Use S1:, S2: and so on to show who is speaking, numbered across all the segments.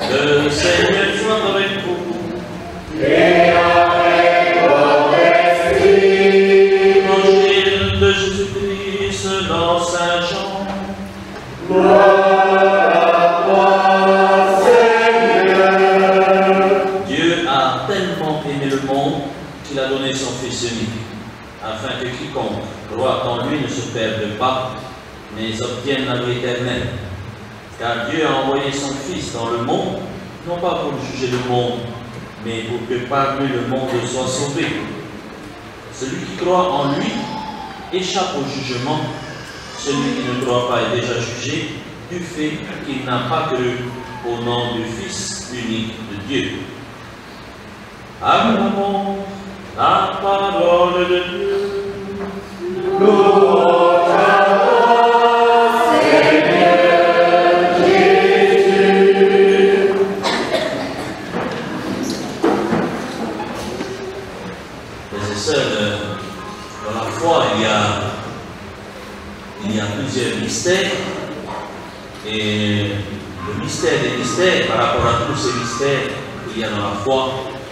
S1: Le Seigneur soit avec vous.
S2: Et avec votre esprit.
S1: Évangile de Jésus-Christ selon Saint Jean.
S2: Gloire à toi, Seigneur.
S1: Dieu a tellement aimé le monde qu'il a donné son Fils unique, afin que quiconque croit en lui ne se perde pas, mais obtienne la vie éternelle. Car Dieu a envoyé son Fils dans le monde, non pas pour juger le monde, mais pour que par lui le monde soit sauvé. Celui qui croit en lui échappe au jugement. Celui qui ne croit pas est déjà jugé du fait qu'il n'a pas cru au nom du Fils unique de Dieu. Acclamons la parole de Dieu.
S2: Gloire à toi, Seigneur Jésus.
S1: Frères et sœurs, dans la foi, il y a plusieurs mystères. Et le mystère des mystères, par rapport à tous ces mystères qu'il y a dans la foi,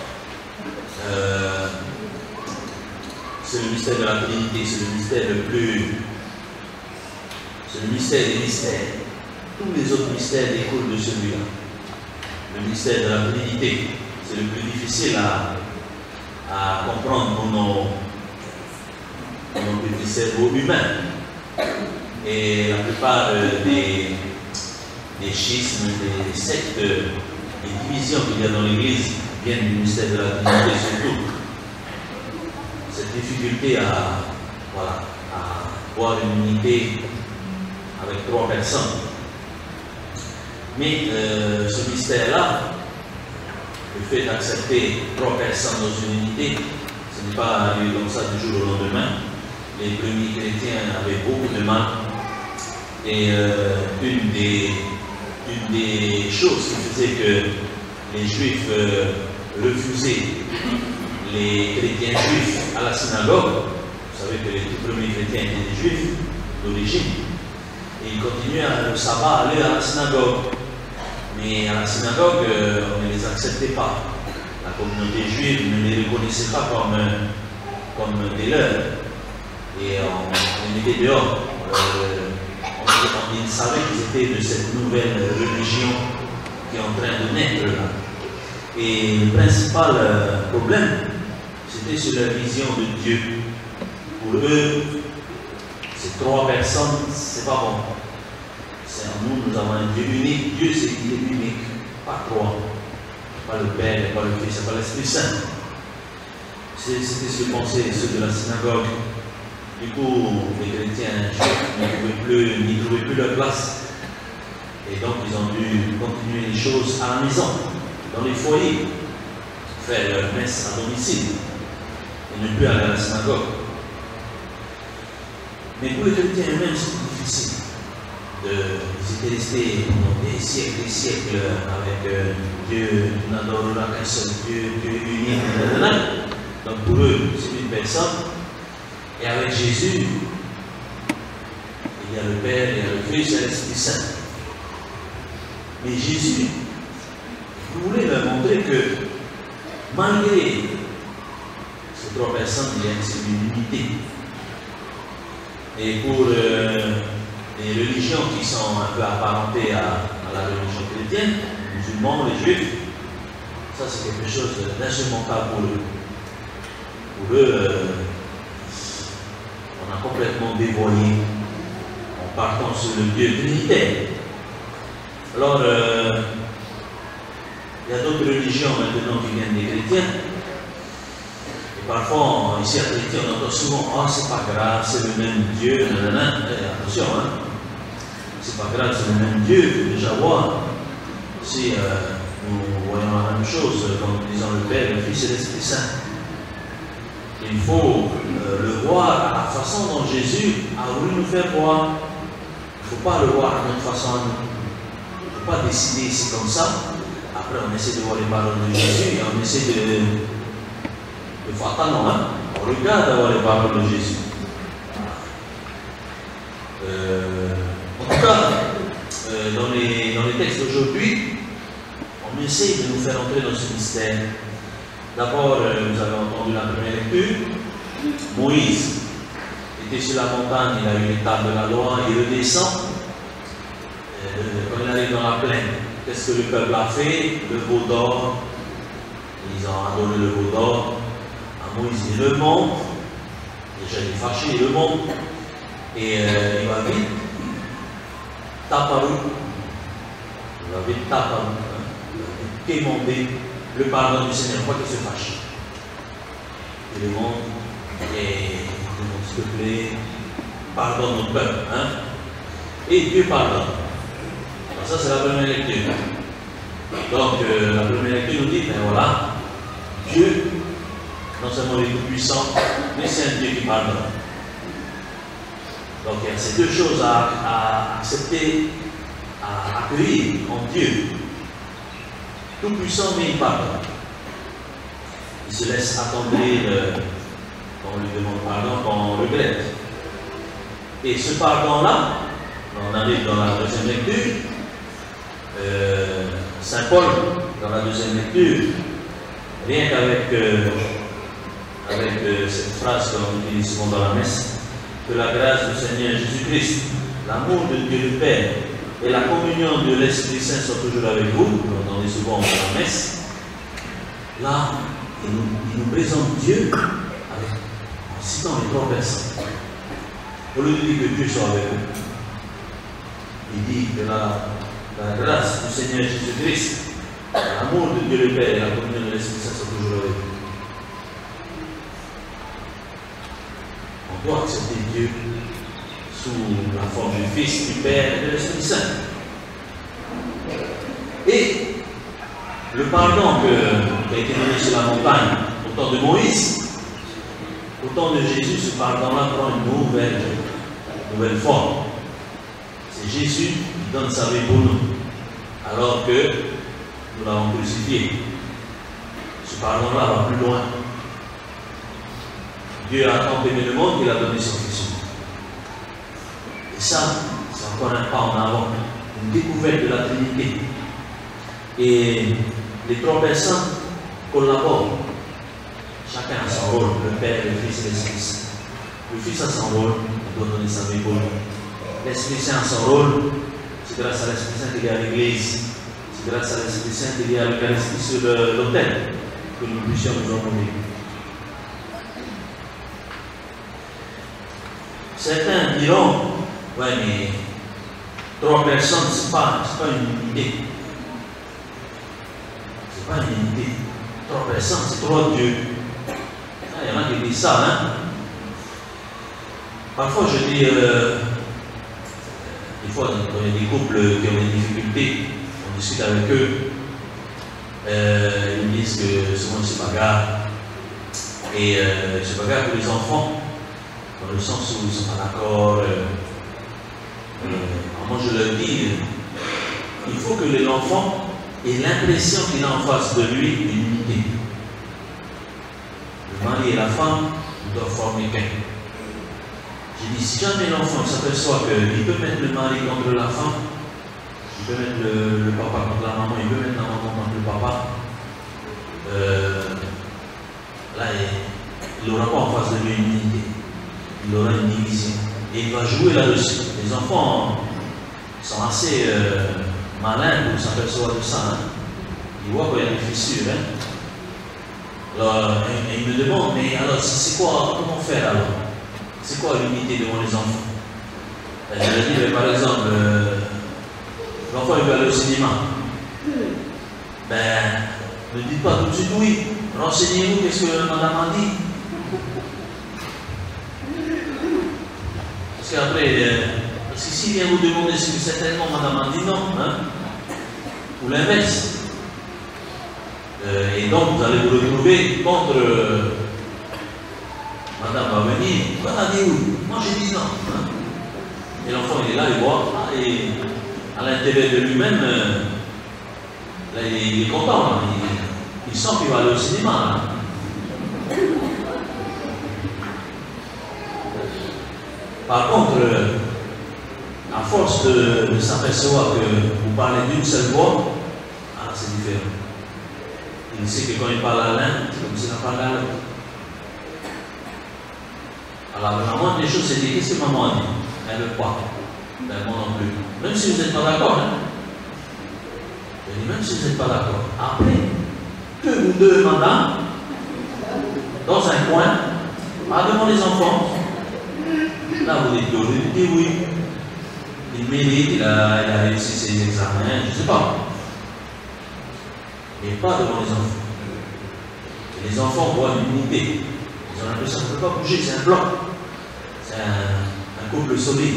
S1: c'est le mystère de la Trinité, c'est le mystère le plus... C'est le mystère des mystères. Tous les autres mystères découlent de celui-là. Le mystère de la Trinité, c'est le plus difficile à comprendre pour nos petits cerveaux humains. Et la plupart des schismes, des sectes, des divisions qu'il y a dans l'Église viennent du mystère de la Trinité surtout. Cette difficulté à voir une unité avec trois personnes. Mais ce mystère-là, le fait d'accepter trois personnes dans une unité, ce n'est pas arrivé comme ça du jour au lendemain. Les premiers chrétiens avaient beaucoup de mal. Et une des choses qui faisait que les Juifs refusaient les chrétiens juifs à la synagogue, vous savez que les tout premiers chrétiens étaient des Juifs d'origine, et ils continuaient le sabbat à aller à la synagogue. Mais à la synagogue, on ne les acceptait pas. La communauté juive ne les reconnaissait pas comme des leurs. Et on les mettait dehors. Ils savaient qu'ils étaient de cette nouvelle religion qui est en train de naître là. Et le principal problème, c'était sur la vision de Dieu. Pour eux, ces trois personnes, c'est pas bon. C'est en nous, nous avons un Dieu unique. Dieu, c'est qu'il est unique, pas trois. Pas le Père, pas le Fils, pas l'Esprit Saint. C'était ce que pensaient ceux de la synagogue. Du coup, les chrétiens n'y trouvaient plus leur place. Et donc, ils ont dû continuer les choses à la maison, dans les foyers, faire leur messe à domicile, et ne plus aller à la synagogue. Mais pour les chrétiens eux-mêmes, c'est difficile. Ils étaient restés pendant des siècles avec Dieu, tu n'adoreras qu'un seul Dieu, Dieu unique, donc pour eux, c'est une personne. Et avec Jésus, il y a le Père, il y a le Fils et l'Esprit Saint. Mais Jésus voulait leur montrer que malgré ces trois personnes, il y a une unité. Et pour les religions qui sont un peu apparentées à la religion chrétienne, les musulmans, les juifs, ça c'est quelque chose d'insurmontable pour eux. Pour eux, on a complètement dévoyé en partant sur le Dieu trinitaire. Alors, il y a d'autres religions maintenant qui viennent des chrétiens. Et parfois, ici à Chrétien, on entend souvent « Ah, c'est pas grave, c'est le même Dieu, nanana. » Attention, hein, c'est pas grave, c'est le même Dieu, il faut déjà voir. Si nous voyons la même chose, comme disons le Père, le Fils et l'Esprit Saint. Il faut le voir à la façon dont Jésus a voulu nous faire voir. Il ne faut pas le voir de notre façon à nous. Il ne faut pas décider ici comme ça. Après, on essaie de voir les paroles de Jésus et on essaie de faire attention, hein. On regarde à voir les paroles de Jésus. En tout cas, dans les textes d'aujourd'hui, on on essaie de nous faire entrer dans ce mystère. D'abord, vous avez entendu la première lecture. Moïse était sur la montagne, il a eu l'étape de la loi, il redescend. Quand il arrive dans la plaine, qu'est-ce que le peuple a fait? Le veau d'or. Ils ont adoré le veau d'or. À Moïse, il le monte. Déjà, il est fâché, il le monte. Et il va vite taper. Il va vite taper. Il va vite quémander le pardon du Seigneur. Pourquoi qu'il se fâche? Il le monte. Et il demande, s'il te plaît, pardonne notre peuple. Hein? Et Dieu pardonne. Alors ça, c'est la première lecture. Donc, la première lecture nous dit, ben voilà, Dieu, non seulement il est tout puissant, mais c'est un Dieu qui pardonne. Donc, il y a ces deux choses à accepter, à accueillir en Dieu. Tout puissant, mais il pardonne. Il se laisse attendrir quand on lui demande pardon, quand on regrette. Et ce pardon-là, on arrive dans la deuxième lecture, Saint Paul, dans la deuxième lecture, rien qu'avec cette phrase que nous utilise souvent dans la messe, que la grâce du Seigneur Jésus-Christ, l'amour de Dieu le Père et la communion de l'Esprit Saint soient toujours avec vous, vous l'entendez souvent dans la messe. Là, il nous présente Dieu en citant les trois personnes. Au lieu de dire que Dieu soit avec vous, il dit que la grâce du Seigneur Jésus-Christ, l'amour de Dieu le Père et la communion de l'Esprit Saint sont toujours avec vous. On doit accepter Dieu sous la forme du Fils, du Père et de l'Esprit Saint. Et le pardon qui a été donné sur la montagne au temps de Moïse, au temps de Jésus, ce pardon-là prend une nouvelle forme. C'est Jésus qui donne sa vie pour nous, alors que nous l'avons crucifié. Ce pardon-là va plus loin. Dieu a tant aimé le monde qu'il a donné son Fils. Et ça, c'est encore un pas en avant, une découverte de la Trinité. Et les trois personnes collaborent. Chacun a son rôle, le Père, le Fils et l'Esprit Saint. Le Fils a son rôle, il doit donner sa vie pour nous. L'Esprit Saint a son rôle, c'est grâce à l'Esprit Saint qu'il y a l'Église. C'est grâce à l'Esprit Saint qu'il y a l'Eucharistie sur l'autel, que nous puissions nous honorer. Certains diront, ouais, mais trois personnes, ce n'est pas une unité. Ce n'est pas une unité. Trois personnes, c'est trois dieux. Il y en a qui disent ça, hein. Parfois, je dis, des fois, quand il y a des couples qui ont des difficultés, on discute avec eux, ils me disent que souvent ils se bagarrent. Et ils se bagarrent pour les enfants, dans le sens où ils ne sont pas d'accord. Moi, je leur dis, il faut que l'enfant ait l'impression qu'il a en face de lui une unité. Le mari et la femme doivent former qu'un. J'ai dit, si jamais l'enfant s'aperçoit qu'il peut mettre le mari contre la femme, il peut mettre le papa contre la maman, il peut mettre la maman contre le papa, là, il n'aura pas en face de lui une unité. Il aura une division. Et il va jouer là-dessus. Les enfants sont assez malins pour s'apercevoir de ça. Hein. Ils voient qu'il y a des fissures. Hein. Alors, ils me demandent, mais alors, c'est quoi, comment faire alors? C'est quoi l'unité devant les enfants? Je leur dis, par exemple, l'enfant il veut aller au cinéma. Ben, ne dites pas tout de suite oui. Renseignez-vous, qu'est-ce que madame a dit? Parce que s'il vient vous demander ce que certainement madame a dit, non. Hein? Ou l'inverse. Et donc, vous allez vous retrouver contre. Madame va venir, on a dit oui, moi j'ai dit non. Hein? Et l'enfant il est là, il voit, et à l'intérieur de lui-même, là il est content, là. Il sent qu'il va aller au cinéma. Là. Par contre, à force de s'apercevoir que vous parlez d'une seule voix, c'est différent. Il sait que quand il parle à l'un, c'est comme s'il a parlé à l'autre. Alors la moindre des choses, c'est dire qu'est-ce que maman a dit? Elle ne veut pas. Ben, moi non plus. Même si vous n'êtes pas d'accord, hein? Je dis, même si vous n'êtes pas d'accord, après que vous deux, madame, dans un coin, devant les enfants, là vous dites oui. Il mérite, il a réussi ses examens, je ne sais pas. Mais pas devant les enfants. Et les enfants voient l'unité. Ils ont l'impression qu'on ne peut pas bouger, c'est un bloc. C'est un couple solide.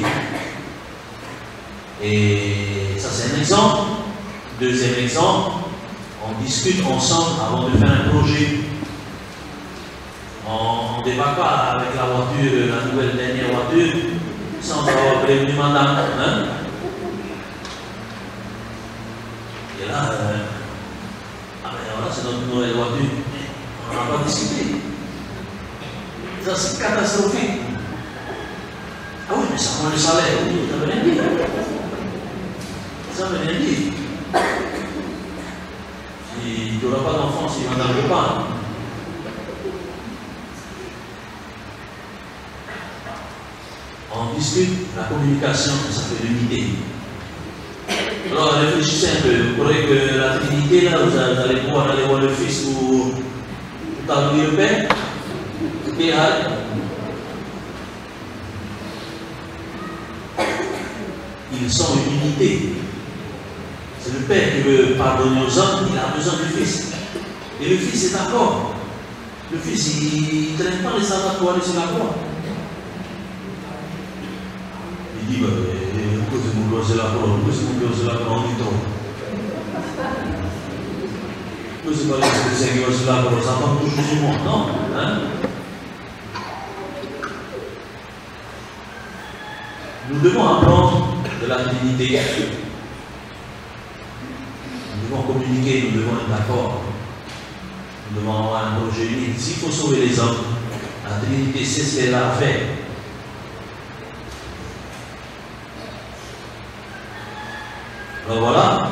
S1: Et ça, c'est un exemple. Deuxième exemple, on discute ensemble avant de faire un projet. On ne débat pas avec la voiture, la nouvelle dernière voiture, sans avoir prévenu madame. Hein? Et là, voilà, c'est notre nouvelle voiture. On n'a pas discuté. Ça, c'est catastrophique. Ah oui, mais ça prend le salaire. Oui, ça veut rien dire. Ça veut rien dire. Il n'y aura pas d'enfant si madame ne veut pas. On discute, la communication, ça fait l'unité. Alors réfléchissez un peu, vous croyez que la Trinité, là, vous allez pouvoir aller voir le Fils pour adorer le Père? Et ils sont une unité. C'est le Père qui veut pardonner aux hommes, il a besoin du Fils. Et le Fils est d'accord. Le Fils, il ne traîne pas les savates pour aller sur la croix. Il dit, pourquoi c'est mon doigt sur la croix? Pourquoi c'est mon doigt sur la croix? On dit trop. Pourquoi c'est pas l'Esprit Saint qui va sur la croix? Ça tombe toujours sur moi. Non, hein? Nous devons apprendre de la Trinité. Nous devons communiquer, nous devons être d'accord. Nous devons avoir un projet unique. S'il faut sauver les hommes, la Trinité sait ce qu'elle a à faire. Alors voilà.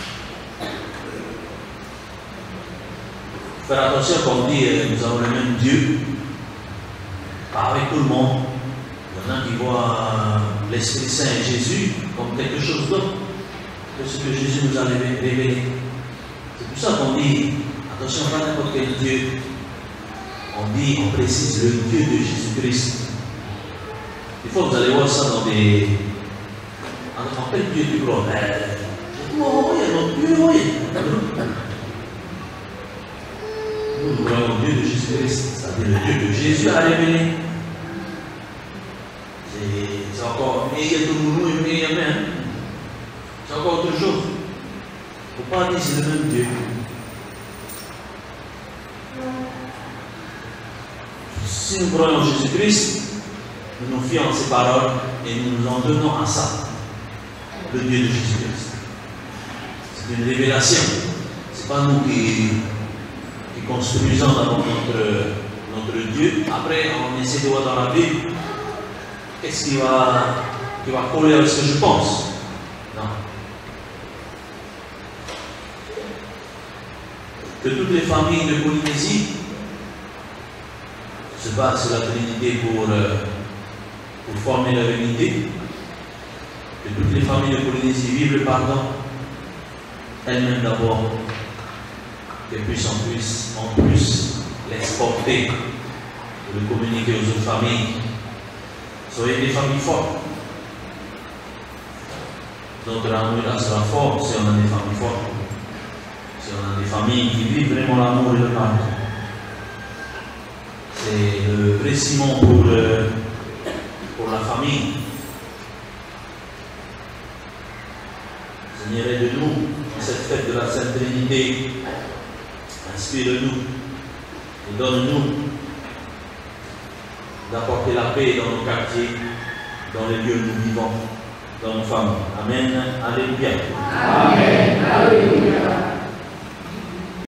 S1: Faire attention quand on dit nous avons le même Dieu, pas avec tout le monde. Il y en a qui voient l'Esprit Saint et Jésus comme quelque chose d'autre que ce que Jésus nous a révélé. C'est pour ça qu'on dit, attention, pas n'importe quel Dieu. On précise le Dieu de Jésus-Christ. Des fois, vous allez voir ça dans des... En fait, Dieu du grand. Oh, il y a notre Dieu, oui. Nous voyons le Dieu de Jésus-Christ, c'est-à-dire le Dieu que Jésus a révélé. C'est encore, mais il y a tout le monde, mais il y a même. C'est encore autre chose. Il ne faut pas dire que c'est le même Dieu. Si nous croyons en Jésus-Christ, nous nous fions à ses paroles et nous nous en donnons à ça, le Dieu de Jésus-Christ. C'est une révélation. Ce n'est pas nous qui construisons d'abord notre Dieu. Après, on essaie de voir dans la Bible qu'est-ce qui va coller avec ce que je pense. Non. Que toutes les familles de Polynésie se basent sur la Trinité pour former leur unité. Que toutes les familles de Polynésie vivent le pardon, elles-mêmes d'abord, qu'elles puissent en plus l'exporter, pour le communiquer aux autres familles. Soyez des familles fortes. Notre amour là sera fort si on a des familles fortes. Si on a des familles qui vivent vraiment l'amour et le pardon. C'est le vrai ciment pour la famille. Seigneur, aide-nous dans cette fête de la Sainte Trinité. Inspire-nous et donne-nous d'apporter la paix dans nos quartiers, dans les lieux où nous vivons, dans nos familles. Amen. Alléluia.
S2: Amen. Alléluia.